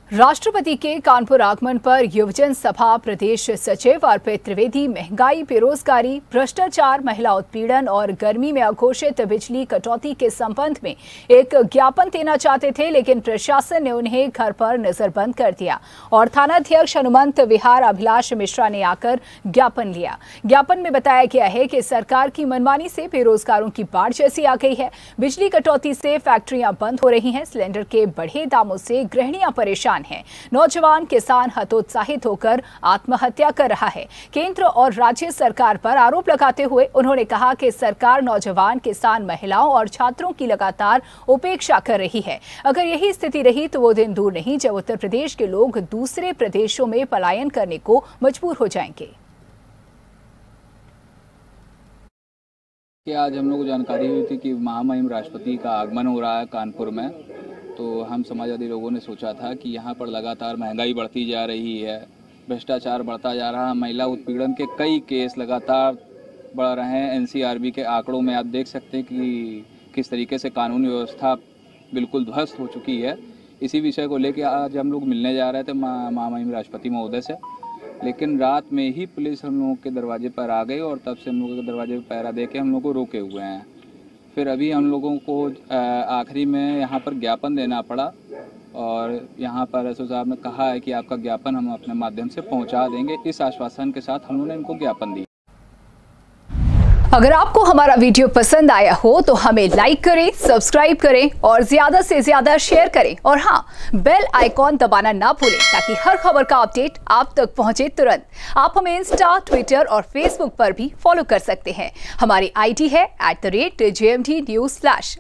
राष्ट्रपति के कानपुर आगमन पर युवजन सभा प्रदेश सचिव अर्पित त्रिवेदी महंगाई, बेरोजगारी, भ्रष्टाचार, महिला उत्पीड़न और गर्मी में अघोषित बिजली कटौती के संबंध में एक ज्ञापन देना चाहते थे, लेकिन प्रशासन ने उन्हें घर पर नजरबंद कर दिया और थानाध्यक्ष हनुमंत विहार अभिलाष मिश्रा ने आकर ज्ञापन लिया। ज्ञापन में बताया गया है कि सरकार की मनमानी से बेरोजगारों की बाढ़ जैसी आ गई है। बिजली कटौती से फैक्ट्रियां बंद हो रही हैं, सिलेंडर के बढ़े दामों से गृहिणियां परेशान है। नौजवान किसान हतोत्साहित होकर आत्महत्या कर रहा है। केंद्र और राज्य सरकार पर आरोप लगाते हुए उन्होंने कहा कि सरकार नौजवान, किसान, महिलाओं और छात्रों की लगातार उपेक्षा कर रही है। अगर यही स्थिति रही तो वो दिन दूर नहीं जब उत्तर प्रदेश के लोग दूसरे प्रदेशों में पलायन करने को मजबूर हो जाएंगे। आज हम लोग को जानकारी हुई थी कि महामहिम राष्ट्रपति का आगमन हो रहा है कानपुर में, तो हम समाजवादी लोगों ने सोचा था कि यहाँ पर लगातार महंगाई बढ़ती जा रही है, भ्रष्टाचार बढ़ता जा रहा है, महिला उत्पीड़न के कई केस लगातार बढ़ रहे हैं। एनसीआरबी के आंकड़ों में आप देख सकते हैं कि किस तरीके से कानूनी व्यवस्था बिल्कुल ध्वस्त हो चुकी है। इसी विषय को लेकर आज हम लोग मिलने जा रहे थे महामहिम राष्ट्रपति महोदय से, लेकिन रात में ही पुलिस हम लोगों के दरवाजे पर आ गई और तब से हम लोगों के दरवाजे पर पहरा दे के हम लोग को रोके हुए हैं। फिर अभी हम लोगों को आखिरी में यहाँ पर ज्ञापन देना पड़ा और यहाँ पर एसओ साहब ने कहा है कि आपका ज्ञापन हम अपने माध्यम से पहुँचा देंगे। इस आश्वासन के साथ हमने इनको ज्ञापन दिया। अगर आपको हमारा वीडियो पसंद आया हो तो हमें लाइक करें, सब्सक्राइब करें और ज्यादा से ज्यादा शेयर करें और हाँ, बेल आइकॉन दबाना ना भूलें ताकि हर खबर का अपडेट आप तक पहुंचे तुरंत। आप हमें इंस्टा, ट्विटर और फेसबुक पर भी फॉलो कर सकते हैं। हमारी आईडी है @JMT News।